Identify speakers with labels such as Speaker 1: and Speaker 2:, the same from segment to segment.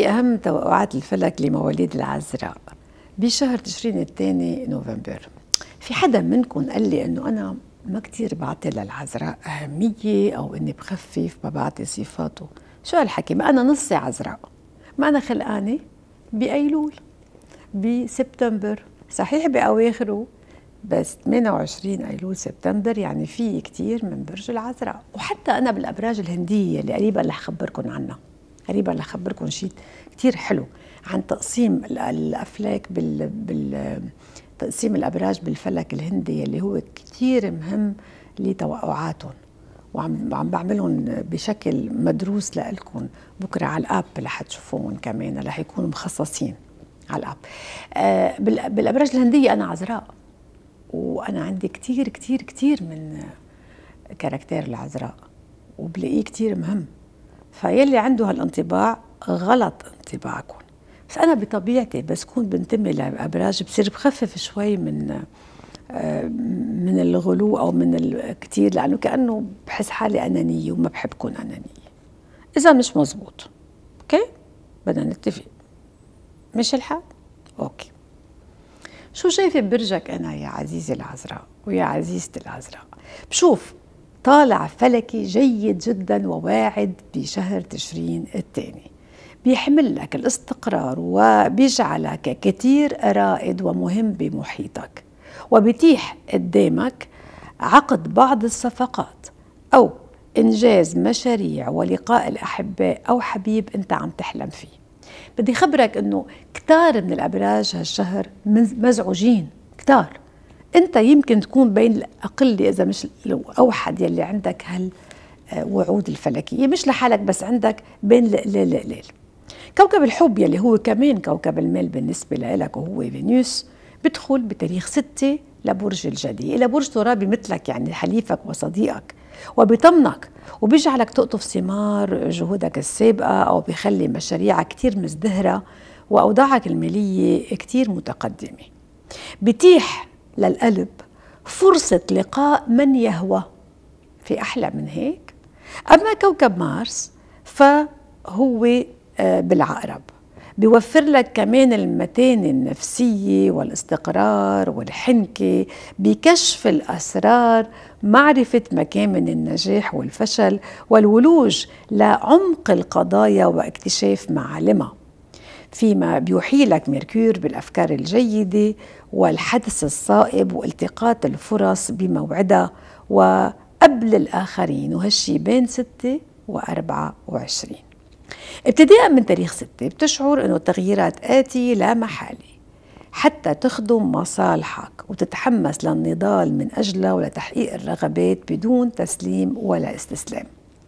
Speaker 1: شي أهم توقعات الفلك لمواليد العذراء بشهر تشرين الثاني نوفمبر. في حدا منكم قال لي إنه أنا ما كتير بعطي للعذراء أهمية أو إني بخفف ما بعطي صفاته. شو هالحكي؟ ما أنا نصي عذراء، ما أنا خلقانة بأيلول بسبتمبر، صحيح بأواخره بس 28 أيلول سبتمبر، يعني في كتير من برج العذراء. وحتى أنا بالأبراج الهندية اللي قريبا رح أخبركم عنها، قريبا رح أخبركم شيء كتير حلو عن تقسيم الأفلاك تقسيم الأبراج بالفلك الهندي اللي هو كتير مهم لتوقعاتهم، وعم بعملهم بشكل مدروس لإلكم بكرة على الآب، رح تشوفوهم كمان، رح يكونوا مخصصين على الآب. بالأبراج الهندية أنا عذراء، وأنا عندي كتير كتير كتير من كاركتير العذراء وبلاقيه كتير مهم، فيلي عنده هالانطباع غلط انطباعكم. بس أنا بطبيعتي بس كون بنتمي لأبراج بصير بخفف شوي من الغلو أو من الكتير، لأنه كأنه بحس حالي أنانية وما بحب كون أنانية. إذا مش مزبوط أوكي بدنا نتفق، مش الحال أوكي. شو شايفة برجك أنا يا عزيزي العذراء ويا عزيزتي العذراء؟ بشوف طالع فلكي جيد جدا وواعد بشهر تشرين الثاني، بيحمل لك الاستقرار وبيجعلك كتير رائد ومهم بمحيطك، وبيتيح قدامك عقد بعض الصفقات أو إنجاز مشاريع ولقاء الأحباء أو حبيب أنت عم تحلم فيه. بدي خبرك أنه كتار من الأبراج هالشهر مزعوجين كتار، أنت يمكن تكون بين الأقل إذا مش الأوحد يلي عندك هالوعود الفلكية، مش لحالك بس عندك بين ليل. كوكب الحب يلي هو كمان كوكب المال بالنسبة لك وهو فينوس بدخل بتاريخ 6 لبرج الجدي، إلى برج ترابي مثلك يعني حليفك وصديقك، وبيطمنك وبيجعلك تقطف ثمار جهودك السابقة، أو بيخلي مشاريعك كتير مزدهرة وأوضاعك المالية كتير متقدمة. بيتيح للقلب فرصة لقاء من يهوى، في أحلى من هيك؟ أما كوكب مارس فهو بالعقرب، بيوفر لك كمان المتانة النفسية والاستقرار والحنكة بكشف الأسرار، معرفة مكامن النجاح والفشل والولوج لعمق القضايا واكتشاف معالمها، فيما بيوحي لك ميركور بالأفكار الجيدة والحدث الصائب والتقاط الفرص بموعدها وقبل الآخرين، وهالشي بين 6 و24. ابتداء من تاريخ 6 بتشعر أنه التغييرات آتية لا محالة حتى تخدم مصالحك وتتحمس للنضال من أجلها ولتحقيق الرغبات بدون تسليم ولا استسلام.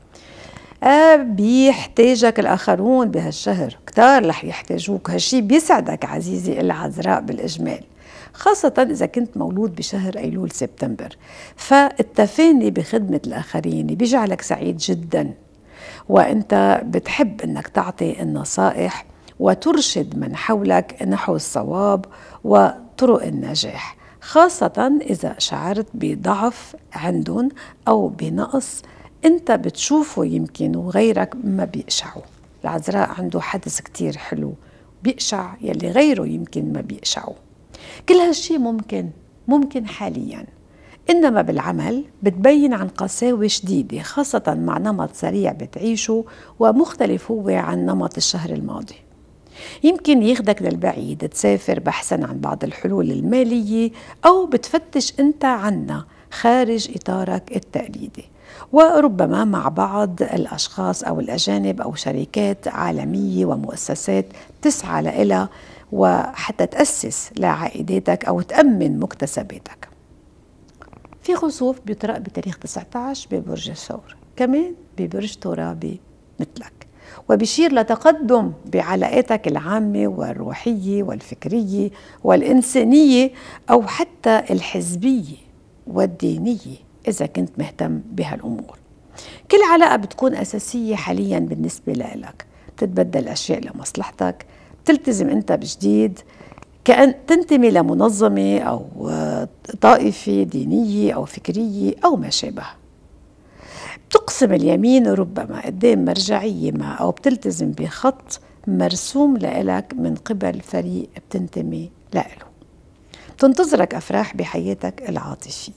Speaker 1: بيحتاجك الآخرون بهالشهر، كتار رح يحتاجوك، هالشي بيسعدك عزيزي العذراء بالإجمال، خاصة إذا كنت مولود بشهر أيلول سبتمبر، فالتفاني بخدمة الآخرين بيجعلك سعيد جداً، وأنت بتحب أنك تعطي النصائح وترشد من حولك نحو الصواب وطرق النجاح، خاصة إذا شعرت بضعف عندهم أو بنقص أنت بتشوفه يمكن وغيرك ما بيقشعه. العذراء عنده حدث كتير حلو بيقشع يلي غيره يمكن ما بيقشعه. كل هالشي ممكن حالياً، إنما بالعمل بتبين عن قساوة شديدة، خاصة مع نمط سريع بتعيشه ومختلف هو عن نمط الشهر الماضي. يمكن ياخدك للبعيد تسافر بحثاً عن بعض الحلول المالية، أو بتفتش أنت عنها خارج إطارك التقليدي، وربما مع بعض الأشخاص أو الأجانب أو شركات عالمية ومؤسسات تسعى لها وحتى تأسس لعائداتك أو تأمن مكتسباتك. في خسوف بيطرق بتاريخ 19 ببرج الثور، كمان ببرج ترابي مثلك، وبيشير لتقدم بعلاقاتك العامة والروحية والفكرية والإنسانية أو حتى الحزبية والدينية إذا كنت مهتم بهالأمور. كل علاقة بتكون أساسية حاليا بالنسبة لك، بتتبدل أشياء لمصلحتك، بتلتزم أنت بجديد كأن تنتمي لمنظمة أو طائفة دينية أو فكرية أو ما شابه. بتقسم اليمين ربما قدام مرجعية ما، أو بتلتزم بخط مرسوم لإلك من قبل فريق بتنتمي لإله. بتنتظرك أفراح بحياتك العاطفية،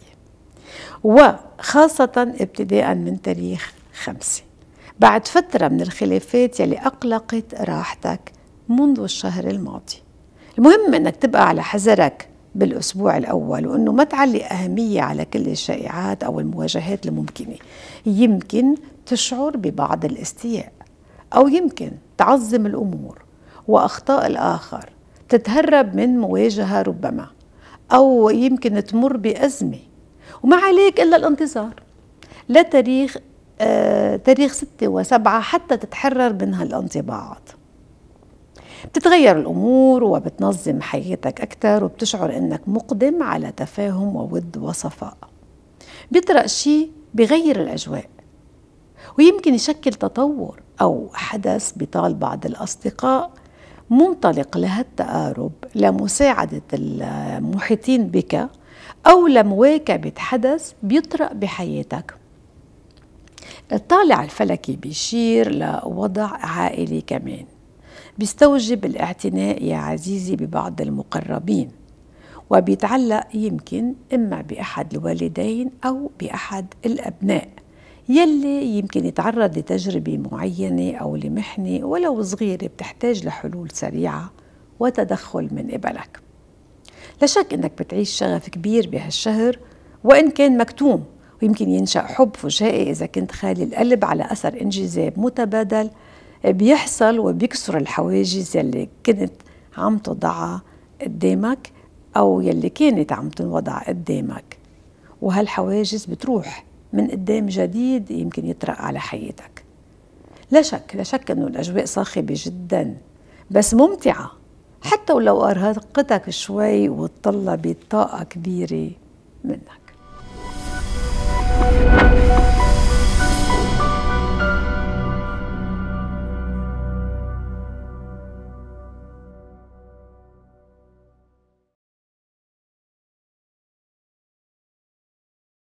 Speaker 1: وخاصة ابتداء من تاريخ 5 بعد فترة من الخلافات يلي أقلقت راحتك منذ الشهر الماضي. المهم أنك تبقى على حذرك بالأسبوع الأول، وأنه ما تعلي أهمية على كل الشائعات أو المواجهات الممكنة. يمكن تشعر ببعض الاستياء، أو يمكن تعظم الأمور وأخطاء الآخر، تتهرب من مواجهة ربما، أو يمكن تمر بأزمة وما عليك إلا الانتظار لتاريخ تاريخ 6 و7 حتى تتحرر من هالانطباعات. بتتغير الأمور وبتنظم حياتك أكثر، وبتشعر أنك مقدم على تفاهم وود وصفاء. بيطرأ شيء بغير الأجواء، ويمكن يشكل تطور أو حدث بطال بعض الأصدقاء منطلق لهالتقارب لمساعدة المحيطين بك أو لمواكبة حدث بيطرأ بحياتك. الطالع الفلكي بيشير لوضع عائلي كمان، بيستوجب الاعتناء يا عزيزي ببعض المقربين، وبيتعلق يمكن إما بأحد الوالدين أو بأحد الأبناء يلي يمكن يتعرض لتجربة معينة أو لمحنة ولو صغيرة بتحتاج لحلول سريعة وتدخل من قبلك. لا شك أنك بتعيش شغف كبير بهالشهر وإن كان مكتوم، ويمكن ينشأ حب فجائي إذا كنت خالي القلب على أثر انجذاب متبادل بيحصل وبيكسر الحواجز يلي كنت عم تضعها قدامك أو يلي كانت عم تنوضع قدامك، وهالحواجز بتروح من قدام جديد يمكن يطرق على حياتك. لا شك أنه الأجواء صاخبة جدا بس ممتعة، حتى ولو أرهقتك شوي وتطلبت طاقة كبيرة منك.